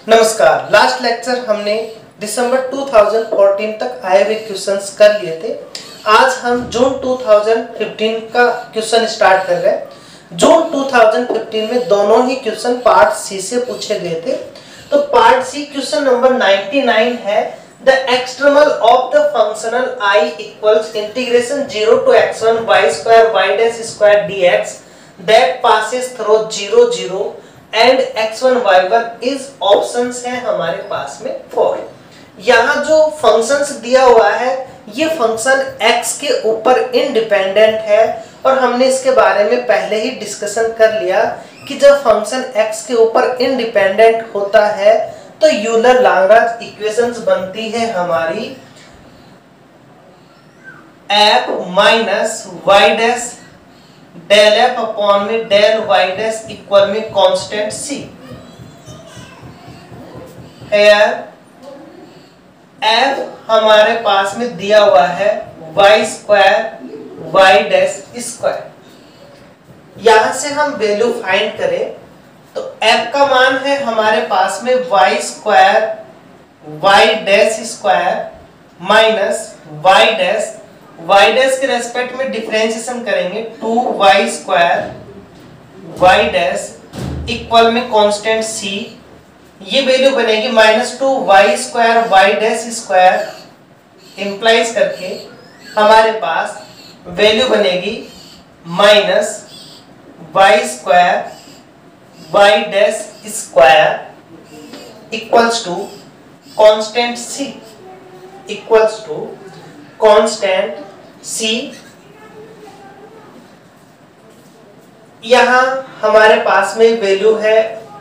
नमस्कार। Last lecture हमने दिसंबर 2014 तक आए हुए क्वेश्चंस कर लिए थे। आज हम जून 2015 का क्वेश्चन स्टार्ट कर रहे हैं। जून 2015 में दोनों ही क्वेश्चन पार्ट सी से पूछे गए थे। तो पार्ट सी क्वेश्चन नंबर 99 है, the extremal of the functional I equals integration 0 to x1 y square y dash square dx that passes through 0 0 and x1 y1 is options है हमारे पास में 4। यहाँ जो फंक्शंस दिया हुआ है ये फंक्शन x के ऊपर इंडिपेंडेंट है और हमने इसके बारे में पहले ही डिस्कशन कर लिया कि जब फंक्शन x के ऊपर इंडिपेंडेंट होता है तो यूलर लाग्रांज इक्वेशंस बनती है हमारी f minus y dash del f upon में डेल वाई डैश इक्वल में कांस्टेंट सी। एफ हमारे पास में दिया हुआ है y square y dash square. यहां से हम वैल्यू फाइंड करें तो एफ का मान है हमारे पास में y square y dash square minus y dash के रेस्पेक्ट में डिफरेंशिएशन करेंगे 2y square y dash equal में कांस्टेंट c। ये वैल्यू बनेगी -2y square y dash square implies करके हमारे पास वैल्यू बनेगी -y square y dash square equals to constant c equals to constant c। यहां हमारे पास में वैल्यू है,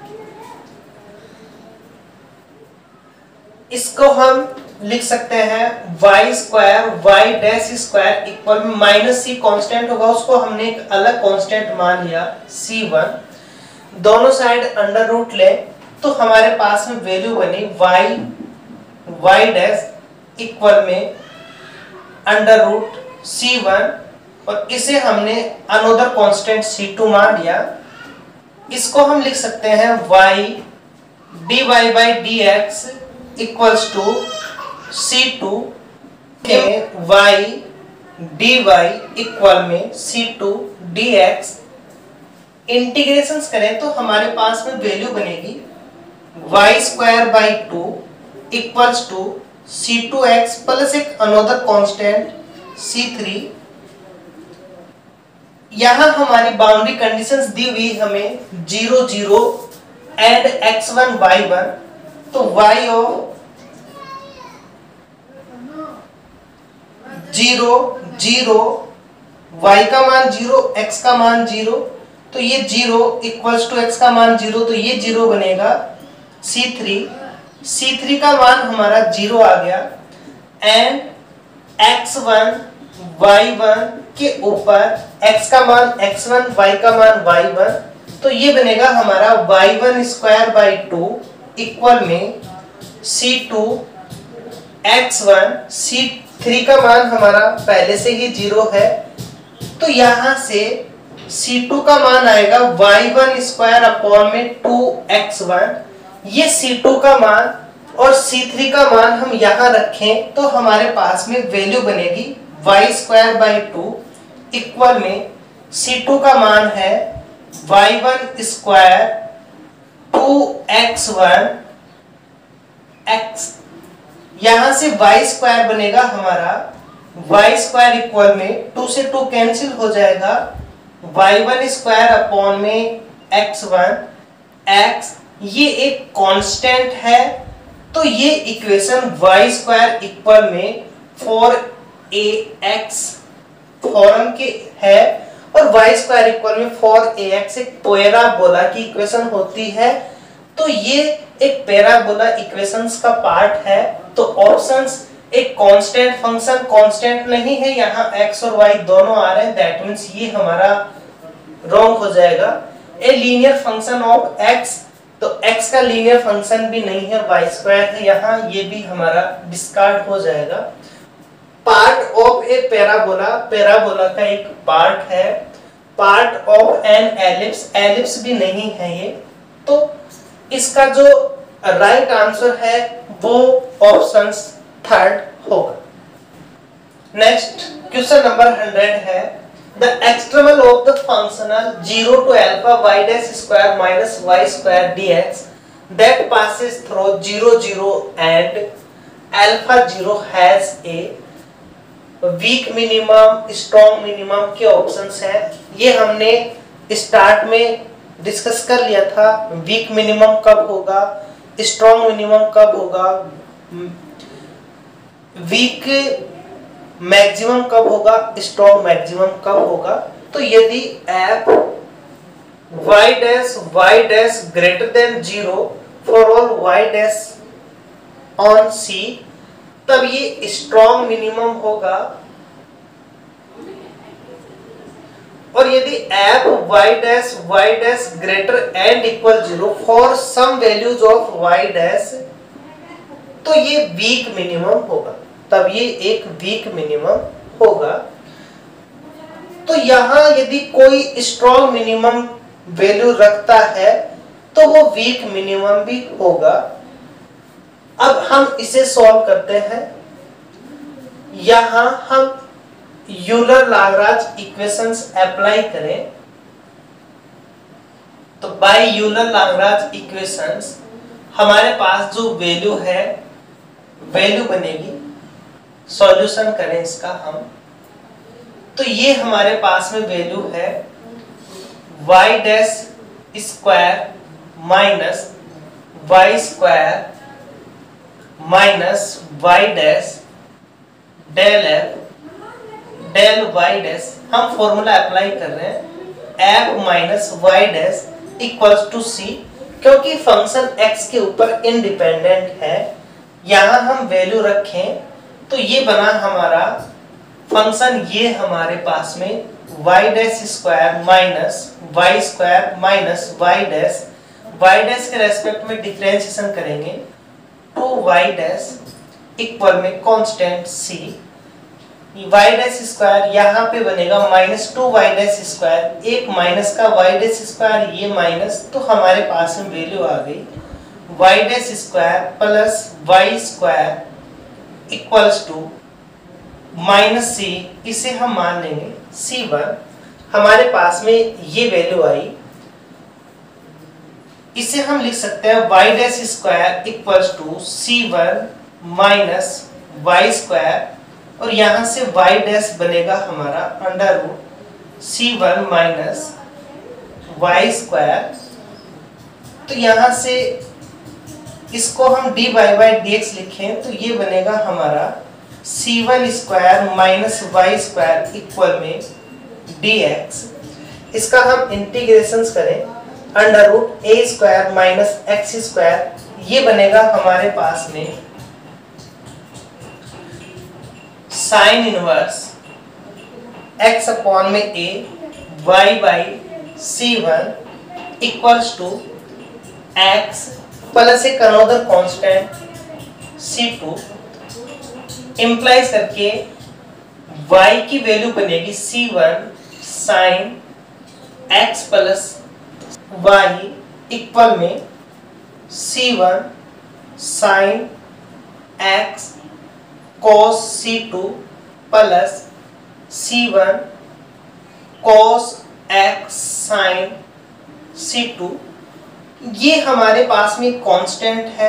इसको हम लिख सकते हैं y square y dash square equal में -c कांस्टेंट होगा, उसको हमने एक अलग कांस्टेंट मान लिया c1। दोनों साइड अंडर रूट ले तो हमारे पास में वैल्यू बनी y डैश इक्वल में अंडर रूट c1 और इसे हमने अनदर कांस्टेंट c2 मान लिया। इसको हम लिख सकते हैं y dy by dx equals to c2 के y dy इक्वल में c2 dx। इंटीग्रेशंस करें तो हमारे पास में वैल्यू बनेगी y square by 2 equals to c2x plus एक अनदर कांस्टेंट c3। यहां हमारी बाउंड्री कंडीशंस दी हुई हमें 0 0 एंड x1 y1। तो y ऑफ 0 0 y का मान 0 x का मान 0 तो ये 0 इक्वल्स टू x का मान 0 तो ये 0 बनेगा। c3 का मान हमारा 0 आ गया एंड x1 y1 के ऊपर x का मान x1 y का मान y1 तो ये बनेगा हमारा y1 स्क्वायर बाई 2 इक्वल में c2 x1। c3 का मान हमारा पहले से ही 0 है तो यहां से c2 का मान आएगा y1 स्क्वायर अपॉन में 2x1। ये c2 का मान और c3 का मान हम यहां रखें तो हमारे पास में वैल्यू बनेगी y स्क्वायर बाई 2 इक्वल में c2 का मान है y1 स्क्वायर 2x1 x। यहां से y स्क्वायर बनेगा हमारा y स्क्वायर इक्वल में 2 से 2 कैंसिल हो जाएगा y1 स्क्वायर अपॉन में x1 x। ये एक कांस्टेंट है तो ये इक्वेशन y स्क्वायर इक्वल में 4ax फॉर्म के है और y स्क्वायर इक्वल में 4ax एक पैराबोला की इक्वेशन होती है। तो ये एक पैराबोला इक्वेशंस का पार्ट है। तो ऑप्शंस एक कांस्टेंट फंक्शन कांस्टेंट नहीं है, यहाँ x और y दोनों आ रहे हैं, दैट मींस ये हमारा रॉन्ग हो जाएगा। A linear function of x तो x का लीनियर फंक्शन भी नहीं है, y स्क्वायर है, यहाँ ये भी हमारा डिस्कार्ड हो जाएगा। Part of a parabola, parabola का एक पार्ट है। Part of an ellipse, ellipse भी नहीं है ये। तो इसका जो राइट आंसर है वो ऑप्शन थर्ड होगा। नेक्स्ट क्वेश्चन नंबर 100 है the extremal of the functional 0 to alpha y dash square minus y square dx that passes through 0 0 and alpha 0 has a weak minimum strong minimum के options हैं। ये हमने start में discuss कर लिया था। Week minimum कब होगा, स्ट्रॉन्ग मिनिमम कब होगा, वीक मैक्सिमम कब होगा, स्ट्रॉन्ग मैक्सिमम कब होगा। तो यदि f y dash greater than 0 for all y dash on C, तब ये स्ट्रॉन्ग मिनिमम होगा। और यदि f y dash greater and equal 0 for some values of y dash, तो ये वीक मिनिमम होगा, तब ये एक वीक मिनिमम होगा। तो यहां यदि कोई स्ट्रॉन्ग मिनिमम वैल्यू रखता है तो वो वीक मिनिमम भी होगा। अब हम इसे सॉल्व करते हैं। यहां हम यूलर लाग्रांज इक्वेशंस अप्लाई करें तो बाय यूलर लाग्रांज इक्वेशंस हमारे पास जो वैल्यू है वैल्यू बनेगी। सॉल्यूशन करें इसका हम, तो ये हमारे पास में वैल्यू है y dash square minus y square minus y dash del f del y dash. हम फॉर्मूला अप्लाई कर रहे हैं f minus y dash equals to c, क्योंकि फंक्शन x के ऊपर इंडिपेंडेंट है। यहां हम वैल्यू रखें तो ये बना हमारा फंक्शन, ये हमारे पास में y dash square minus y square minus y dash के रेस्पेक्ट में डिफरेंशिएशन करेंगे 2y डैश इक्वल में constant c। y dash square यहाँ पे बनेगा माइनस 2y डैश स्क्वायर, एक माइनस का y डैश स्क्वायर, ये माइनस, तो हमारे पास में वैल्यू आ गई y dash square plus y square equals to minus c। इसे हम मान लेंगे c1। हमारे पास में ये वैल्यू आई। इसे हम लिख सकते हैं y dash square equals to c1 minus y square, और यहां से y डैश बनेगा हमारा under root c1 minus y square. तो यहां से इसको हम dy बाई dx लिखें तो ये बनेगा हमारा c1 square minus y square equal में dx। इसका हम इंटीग्रेशन करें under root a square minus x square, ये बनेगा हमारे पास में साइन इनवर्स x अपॉन में a y by c1 equals to x plus एक अनदर कांस्टेंट c2, इंप्लाइज करके y की वैल्यू बनेगी c1 sine x plus y equal में c1 sine x cos c2 plus c1 cos x sine c2। ये हमारे पास में constant है।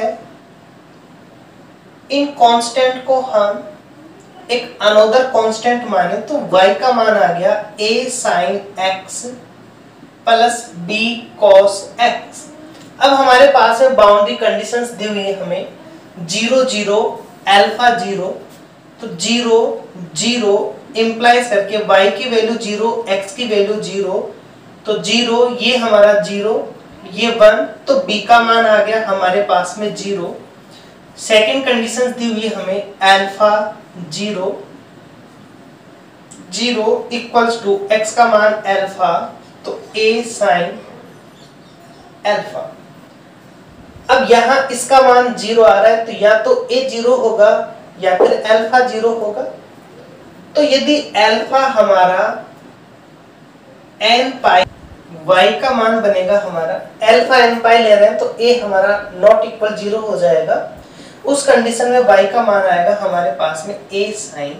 इन कांस्टेंट को हम एक अनदर कांस्टेंट माने तो y का मान आ गया a sin x plus b cos x। अब हमारे पास में बाउंड्री कंडीशंस दी हुई है हमें 0 0 अल्फा 0, तो 0 0 इंप्लाइज करके y की वैल्यू 0 x की वैल्यू 0, तो 0 ये हमारा 0 ये 1, तो b का मान आ गया हमारे पास में 0। सेकंड कंडीशन दी हुई है हमें अल्फा 0 0 इक्वल्स टू x का मान अल्फा, तो a sin अल्फा। अब यहाँ इसका मान 0 आ रहा है, तो या तो a 0 होगा या फिर अल्फा 0 होगा। तो यदि अल्फा हमारा n पाई y का मान बनेगा हमारा, अल्फा एन पाई ले रहे हैं तो a हमारा नॉट इक्वल 0 हो जाएगा। उस कंडीशन में y का मान आएगा हमारे पास में a sine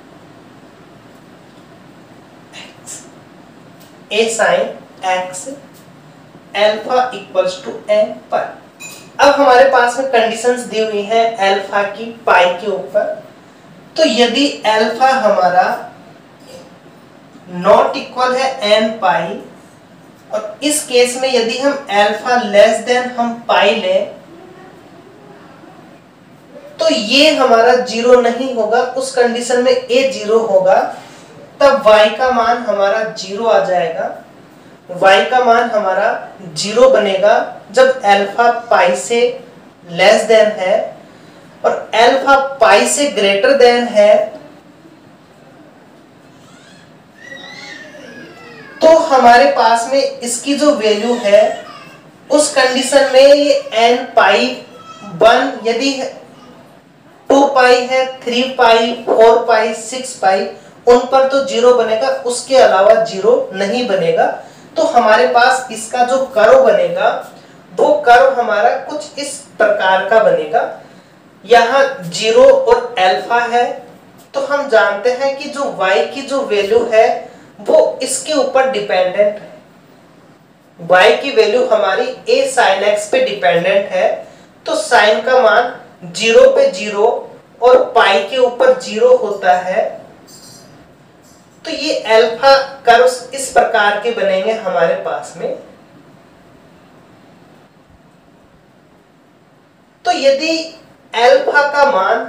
x alpha equals to n pi. अब हमारे पास में कंडीशंस दी हुई है अल्फा की पाई के ऊपर, तो यदि अल्फा हमारा नॉट इक्वल है n पाई, और इस केस में यदि हम अल्फा लेस देन हम पाई लें तो ये हमारा 0 नहीं होगा। उस कंडीशन में a 0 होगा, तब y का मान हमारा 0 आ जाएगा। y का मान हमारा 0 बनेगा जब अल्फा पाई से लेस देन है और अल्फा पाई से ग्रेटर देन है, तो हमारे पास में इसकी जो वैल्यू है उस कंडीशन में ये n पाई 1, यदि 2 पाई है, 3 पाई, 4 पाई, 6 पाई, उन पर तो 0 बनेगा, उसके अलावा 0 नहीं बनेगा। तो हमारे पास इसका जो कर्व बनेगा वो कर्व हमारा कुछ इस प्रकार का बनेगा। यहाँ 0 और अल्फा है, तो हम जानते हैं कि जो y की जो वैल्यू है वो इसके ऊपर डिपेंडेंट है। y की वैल्यू हमारी a sin x पे डिपेंडेंट है, तो sin का मान 0 पे 0 और पाई के ऊपर 0 होता है। तो ये अल्फा कर्व्स इस प्रकार के बनेंगे हमारे पास में। तो यदि अल्फा का मान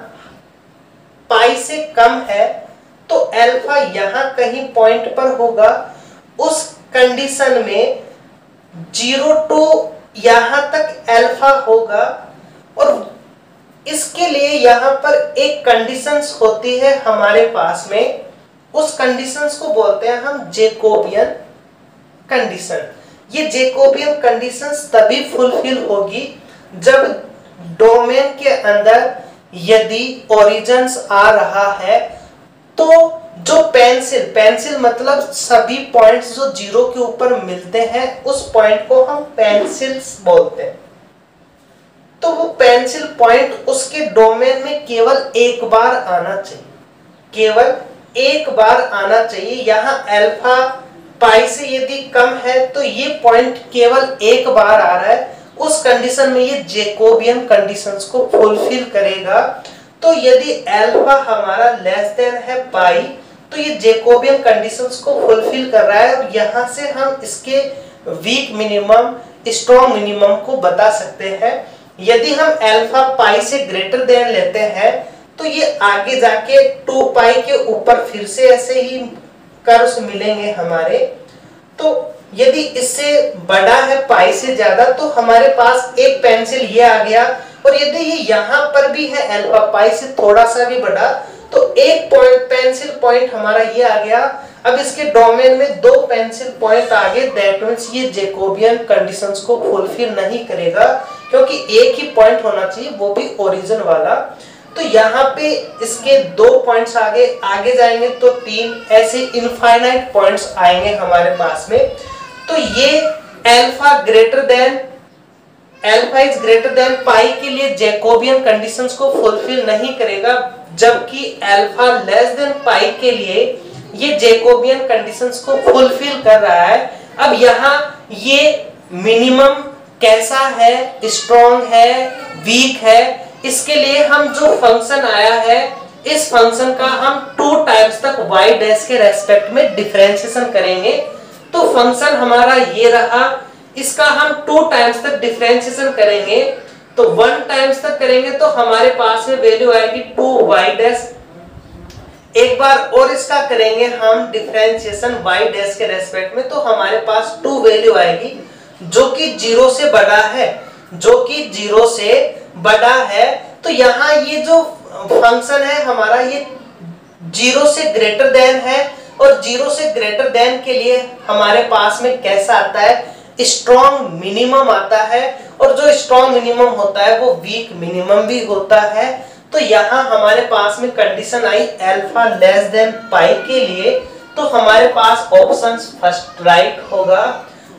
पाई से कम है तो अल्फा यहां कहीं पॉइंट पर होगा। उस कंडीशन में 0 टू यहां तक अल्फा होगा, और इसके लिए यहां पर एक कंडीशंस होती है हमारे पास में। उस कंडीशंस को बोलते हैं हम जैकोबियन कंडीशन। ये जैकोबियन कंडीशंस तभी फुलफिल होगी जब डोमेन के अंदर यदि ओरिजिन्स आ रहा है तो जो पेंसिल मतलब सभी पॉइंट्स जो 0 के ऊपर मिलते हैं उस पॉइंट को हम पेंसिल्स बोलते हैं। तो वो पेंसिल पॉइंट उसके डोमेन में केवल एक बार आना चाहिए, केवल एक बार आना चाहिए। यहाँ अल्फा पाई से यदि कम है तो ये पॉइंट केवल एक बार आ रहा है, उस कंडीशन में ये जैकोबियन कंडीशंस को फुलफिल करेगा। तो यदि अल्फा हमारा लेस देन है पाई तो ये जैकोबियन कंडीशंस को फुलफिल कर रहा है, और यहाँ से हम इसके वीक मिनिमम स्ट्रॉन्ग मिनिमम को बता सकते हैं। यदि हम अल्फा पाई से ग्रेटर देन लेते हैं तो ये आगे जाके 2 पाई के ऊपर फिर से ऐसे ही कर्व्स मिलेंगे हमारे। तो यदि इससे बड़ा है पाई से ज्यादा तो हमारे पास एक पेंसिल ये आ गया, और यदि ये यहाँ पर भी है अल्फा पाई से थोड़ा सा भी बड़ा तो एक पॉइंट पेंसिल पॉइंट हमारा ये आ गया। अब इसके डोमेन में 2 पेंसिल पॉइंट आ गए, दैट मींस ये जैकोबियन कंडीशंस को फुलफिल नहीं करेगा, क्योंकि एक ही पॉइंट होना चाहिए वो भी ओरिजिन वाला। तो यहाँ पे इसके 2 पॉइंट्स आगे जाएंगे तो 3, ऐसे इनफाइनाइट पॉइंट्स आएंगे हमारे पास में। तो ये alpha is greater than pi के लिए जैकोबियन कंडीशंस को फुलफिल नहीं करेगा, जबकि अल्फा लेस देन पाई के लिए ये जैकोबियन कंडीशंस को फुलफिल कर रहा है। अब यहाँ ये मिनिमम कैसा है, स्ट्रॉन्ग है, वीक है, इसके लिए हम जो फंक्शन आया है इस फंक्शन का हम 2 टाइम्स तक y डैश के रेस्पेक्ट में डिफरेंशिएशन करेंगे। तो फंक्शन हमारा ये रहा, इसका हम 2 टाइम्स तक डिफरेंशिएशन करेंगे, तो 1 टाइम्स तक करेंगे तो हमारे पास में वैल्यू आएगी 2y डैश। एक बार और इसका करेंगे हम डिफरेंशिएशन y डैश के रेस्पेक्ट में, तो हमारे पास 2 वैल्यू आएगी जो कि 0 से बड़ा है, जो कि 0 से बड़ा है। तो यहाँ ये जो फंक्शन है हमारा ये 0 से ग्रेटर देन है, और 0 से ग्रेटर देन के लिए हमारे पास में कैसा आता है, स्ट्रॉन्ग मिनिमम आता है, और जो स्ट्रॉन्ग मिनिमम होता है वो वीक मिनिमम भी होता है। तो यहाँ हमारे पास में कंडीशन आई अल्फा लेस देन पाई के लिए, तो हमारे पास ऑप्शन फर्स्ट राइट होगा।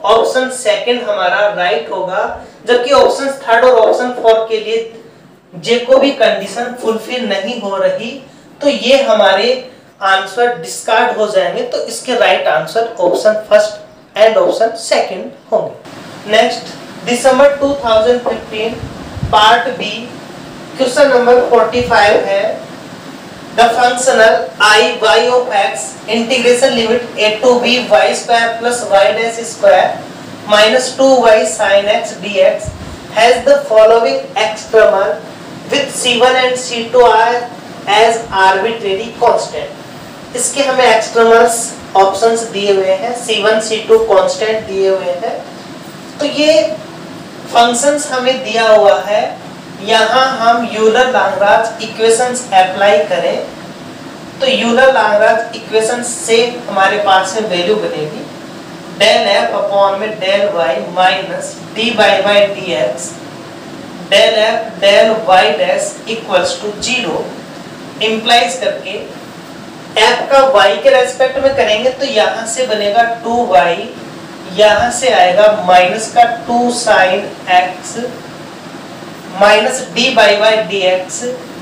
ऑप्शन सेकंड हमारा राइट होगा, जबकि ऑप्शन थर्ड और ऑप्शन फोर्थ के लिए जे को भी कंडीशन फुलफिल नहीं हो रही, तो ये हमारे आंसर डिस्कार्ड हो जाएंगे। तो इसके right answer option first and option second होंगे। Next December 2015 part B question number 45 है the functional I y of x integration limit a to b y square plus y dash square minus 2y sin x dx has the following x term with c1 and c2 are as arbitrary constant। इसके हमें externals options दिए हुए हैं, c1 c2 constant दिए हुए हैं। तो ये फंक्शंस हमें दिया हुआ है, यहाँ हम यूलर लाग्रांज इक्वेशंस अप्लाई करें तो यूलर लाग्रांज इक्वेशंस से हमारे पास में वैल्यू बनेगी डेल f अपॉन में del y minus dy by dx del f del y dash equals to 0 implies करके f का y के रेस्पेक्ट में करेंगे तो यहाँ से बनेगा 2y, यहाँ से आएगा माइनस का 2 sin x minus dy by dx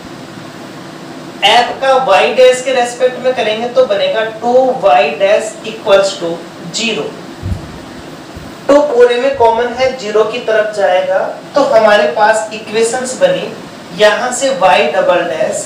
f का y डैश के रेस्पेक्ट में करेंगे तो बनेगा 2y डैश इक्वल्स टू 0। 2 पूरे में कॉमन है, 0 की तरफ जाएगा तो हमारे पास इक्वेशंस बनी, यहाँ से y डबल डैश,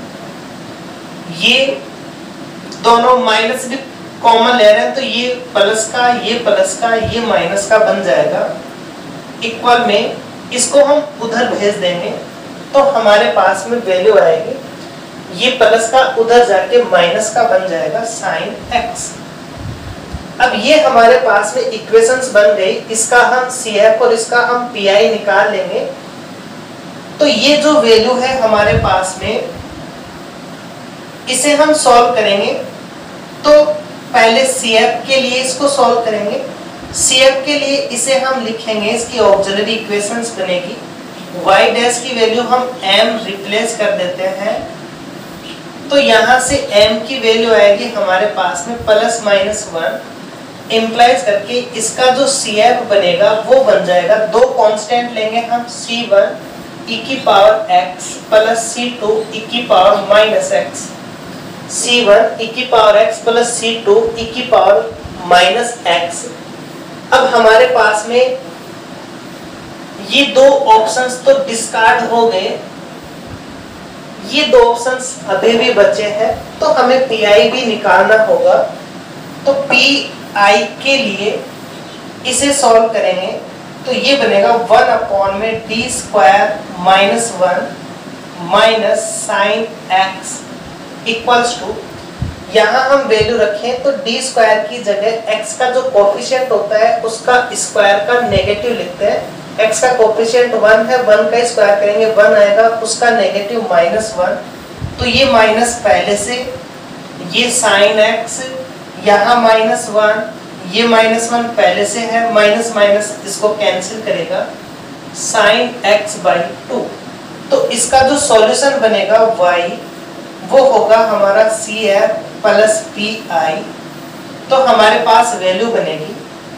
ये दोनों माइनस भी कॉमन ले रहे हैं तो ये प्लस का, ये माइनस का बन जाएगा, इक्वल में इसको हम उधर भेज देंगे तो हमारे पास में वैल्यू आएगी, ये प्लस का उधर जाके माइनस का बन जाएगा sin x। अब ये हमारे पास में इक्वेशंस बन गई, इसका हम CF और इसका हम PI निकाल लेंगे। तो ये जो वैल्यू है हमारे पास में, इसे हम सॉल्व करेंगे। तो पहले CF के लिए इसको सॉल्व करेंगे, CF के लिए इसे हम लिखेंगे, इसकी ऑक्सिलरी इक्वेशंस बनेगी, y डैश की वैल्यू हम m रिप्लेस कर देते हैं तो यहाँ से m की वैल्यू आएगी हमारे पास में प्लस माइनस 1 इंप्लाइज करके इसका जो CF बनेगा वो बन जाएगा, दो कांस्टेंट लेंगे हम c1 e की power x plus c2 e की power minus x, c1 e की power x plus c2 e की पावर माइनस x। अब हमारे पास में ये दो ऑप्शंस तो डिस्कार्ड हो गए, ये दो ऑप्शंस अभी भी बचे हैं तो हमें PI भी निकालना होगा। तो PI के लिए इसे सॉल्व करेंगे तो ये बनेगा 1 अपॉन में d square minus 1 minus sine x equals to, यहाँ हम वैल्यू रखें तो d स्क्वायर की जगह x का जो कोफिशिएंट होता है उसका स्क्वायर का नेगेटिव लिखते हैं। x का कोफिशिएंट 1 है, 1 का स्क्वायर करेंगे 1 आएगा, उसका नेगेटिव माइनस 1, तो ये माइनस पहले से, ये साइन x, यहाँ माइनस 1, ये माइनस 1 पहले से है, माइनस माइनस इसको कैंसिल करेगा, साइन x बाई 2। तो इसका जो सॉल्यूशन बनेगा y वो होगा हमारा CF प्लस PI। तो हमारे पास वैल्यू बनेगी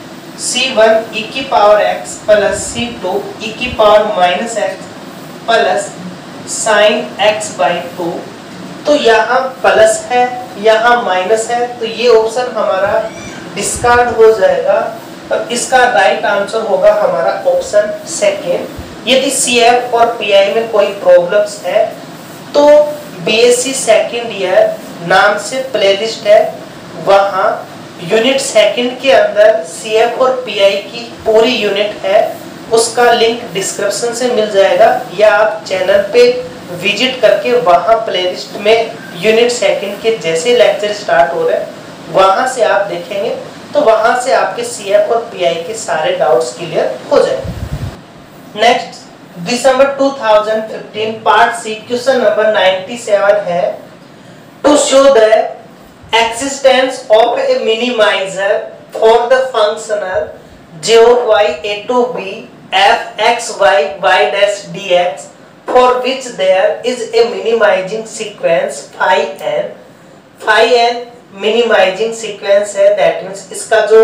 c1 e की power x plus c2 e की power minus x plus sine x by 2। तो यहाँ प्लस है, यहाँ माइनस है, तो ये ऑप्शन हमारा डिस्कार्ड हो जाएगा और इसका राइट आंसर होगा हमारा ऑप्शन सेकेंड। यदि CF और PI में कोई प्रॉब्लम्स है तो BSc सेकेंड ईयर नाम से प्लेलिस्ट है, वहाँ यूनिट सेकंड के अंदर CF और PI की पूरी यूनिट है, उसका लिंक डिस्क्रिप्शन से मिल जाएगा या आप चैनल पे विजिट करके वहाँ प्लेलिस्ट में यूनिट सेकंड के जैसे लेक्चर स्टार्ट हो रहे हैं वहाँ से आप देखेंगे तो वहाँ से आपके CF और PI के सारे डाउट्स क्लियर हो जाएंगे। Next December 2015 part C question number 97 है to show the existence of a minimizer for the functional g of y a to b f x y y dash dx for which there is a minimizing sequence phi n minimizing sequence है, that means इसका जो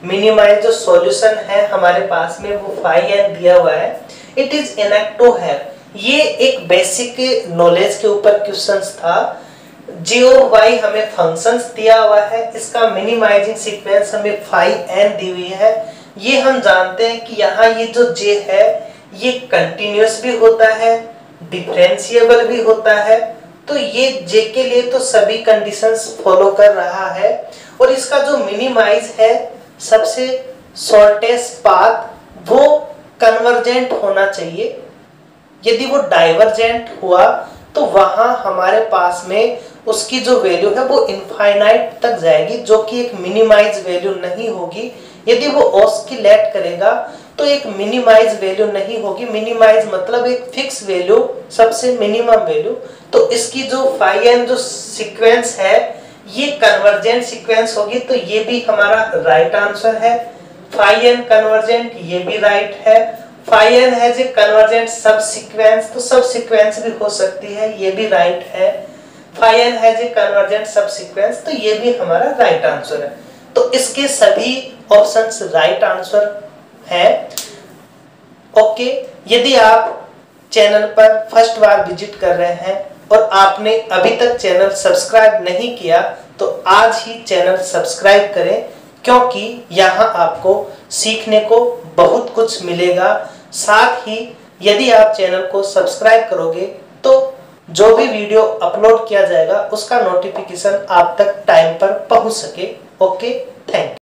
minimise जो solution है हमारे पास में वो phi N दिया हुआ है, इट इज इनएक्टो है। ये एक बेसिक नॉलेज के ऊपर क्वेश्चंस था। जे और वाई हमें फंक्शंस दिया हुआ है, इसका मिनिमाइजिंग सीक्वेंस हमें फाई एन दी हुई है। ये हम जानते हैं कि यहाँ ये जो जे है ये कंटिन्यूअस भी होता है, डिफरेंशिएबल भी होता है। तो ये जे के लिए तो सभी कंडीशंस फॉलो कर रहा है। और इसका जो मिनिमाइज है, सबसे शॉर्टेस्ट पाथ वो कन्वर्जेंट होना चाहिए। यदि वो डाइवर्जेंट हुआ तो वहां हमारे पास में उसकी जो वैल्यू है वो इनफाइनाइट तक जाएगी, जो कि एक मिनिमाइज वैल्यू नहीं होगी। यदि वो ऑस्किलेट करेगा तो एक मिनिमाइज वैल्यू नहीं होगी। मिनिमाइज मतलब एक फिक्स वैल्यू, सबसे मिनिमम वैल्यू। तो इसकी जो फाई एन जो सीक्वेंस है ये कन्वर्जेंट सीक्वेंस होगी, तो ये भी हमारा राइट आंसर है। फाई एन कन्वर्जेंट, ये भी राइट है। फाई एन है जो कन्वर्जेंट सब सीक्वेंस, तो सब सीक्वेंस भी हो सकती है, ये भी राइट है। फाई एन है जो कन्वर्जेंट सब सीक्वेंस, तो ये भी हमारा राइट आंसर है। तो इसके सभी ऑप्शंस राइट आंसर है। ओके, यदि आप चैनल पर फर्स्ट बार विजिट कर रहे हैं और आपने अभी तक चैनल सब्सक्राइब नहीं किया तो आज ही चैनल सब्सक्राइब करें, क्योंकि यहाँ आपको सीखने को बहुत कुछ मिलेगा। साथ ही यदि आप चैनल को सब्सक्राइब करोगे तो जो भी वीडियो अपलोड किया जाएगा उसका नोटिफिकेशन आप तक टाइम पर पहुंच सके। Okay, thank you.